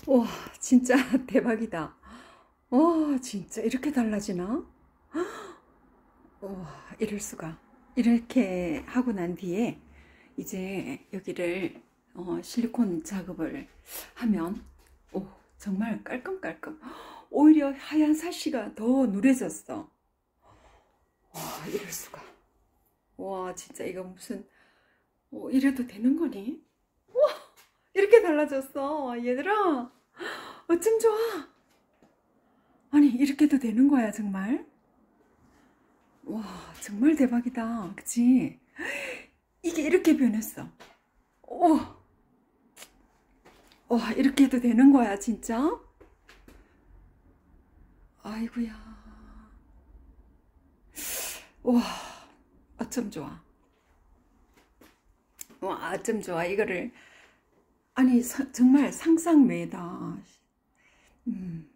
와, 진짜 대박이다. 와, 진짜 이렇게 달라지나? 와, 이럴 수가. 이렇게 하고 난 뒤에 이제 여기를 실리콘 작업을 하면 오, 정말 깔끔깔끔. 오히려 하얀 사시가 더 누래졌어. 와, 이럴 수가. 와, 진짜 이거 무슨 이래도 되는 거니? 이렇게 달라졌어. 얘들아, 어쩜 좋아. 아니, 이렇게도 되는 거야, 정말? 와, 정말 대박이다. 그치? 이게 이렇게 변했어. 오, 와, 이렇게 해도 되는 거야, 진짜? 아이고야. 와, 어쩜 좋아. 와, 어쩜 좋아. 이거를. 아니, 정말 상상외다.